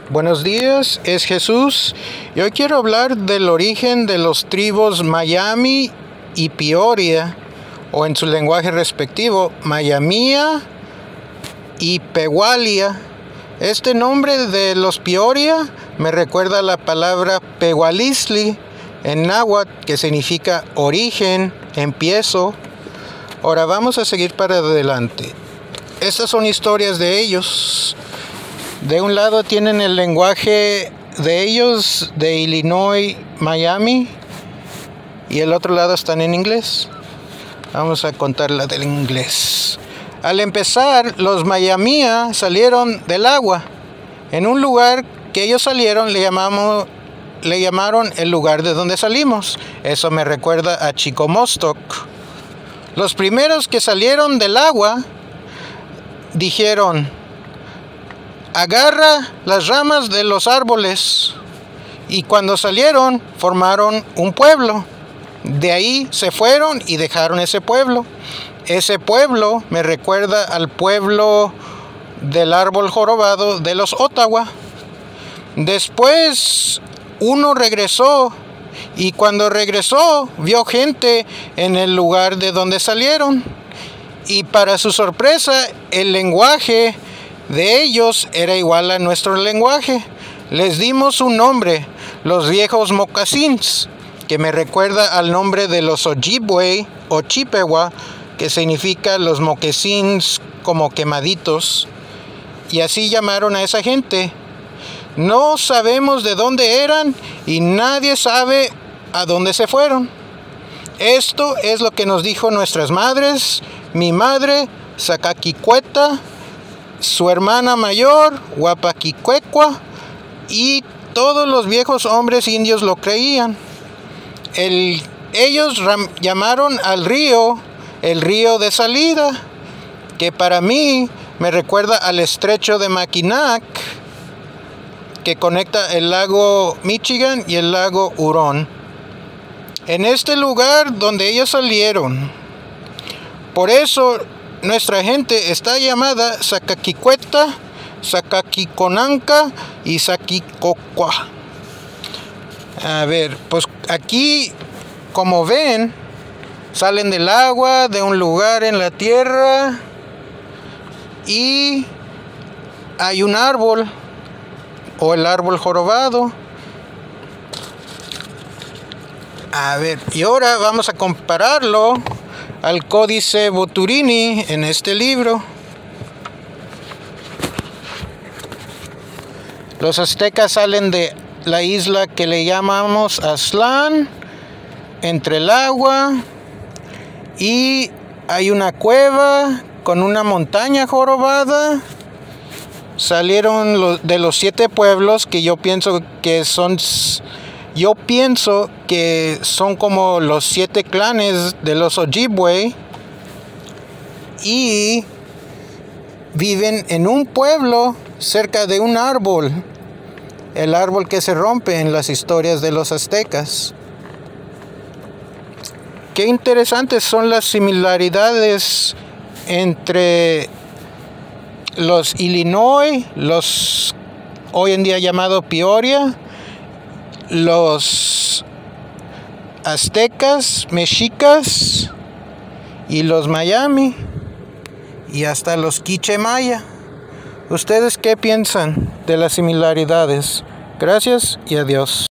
Buenos días, es Jesús y hoy quiero hablar del origen de los tribus Miami y Peoria, o en su lenguaje respectivo, Mayamía y Pewalia. Este nombre de los Peoria me recuerda a la palabra Pehualisli en náhuatl, que significa origen, empiezo. Ahora vamos a seguir para adelante. Estas son historias de ellos. De un lado tienen el lenguaje de ellos, de Illinois, Miami, y el otro lado están en inglés. Vamos a contar la del inglés. Al empezar, los Mayamía salieron del agua. En un lugar que ellos salieron le llamaron el lugar de donde salimos. Eso me recuerda a Chicomostoc. Los primeros que salieron del agua dijeron: agarra las ramas de los árboles. Y cuando salieron, formaron un pueblo. De ahí se fueron y dejaron ese pueblo. Ese pueblo me recuerda al pueblo del árbol jorobado de los Ottawa. Después uno regresó, y cuando regresó vio gente en el lugar de donde salieron. Y para su sorpresa, el lenguaje de ellos era igual a nuestro lenguaje. Les dimos un nombre, los viejos mocasins, que me recuerda al nombre de los Ojibwe o Chippewa, que significa los mocasins como quemaditos. Y así llamaron a esa gente. No sabemos de dónde eran y nadie sabe a dónde se fueron. Esto es lo que nos dijo nuestras madres, mi madre, Sacaquicueta, su hermana mayor, Guapaquicuecua, y todos los viejos hombres indios lo creían. Ellos llamaron al río el río de salida, que para mí me recuerda al estrecho de Mackinac, que conecta el lago Michigan y el lago Hurón. En este lugar donde ellos salieron. Por eso nuestra gente está llamada Sacaquicueta, Sacaquiconanca y Saquicocua. A ver, pues aquí, como ven, salen del agua, de un lugar en la tierra, y hay un árbol, o el árbol jorobado. A ver, y ahora vamos a compararlo al Códice Boturini en este libro. Los aztecas salen de la isla que le llamamos Aztlán, entre el agua, y hay una cueva con una montaña jorobada. Salieron de los 7 pueblos que yo pienso que son como los 7 clanes de los Ojibwe, y viven en un pueblo cerca de un árbol, el árbol que se rompe en las historias de los aztecas. Qué interesantes son las similaridades entre los Illinois, los hoy en día llamados Peoria, los aztecas, mexicas, y los Miami, y hasta los quiche maya. ¿Ustedes qué piensan de las similaridades? Gracias y adiós.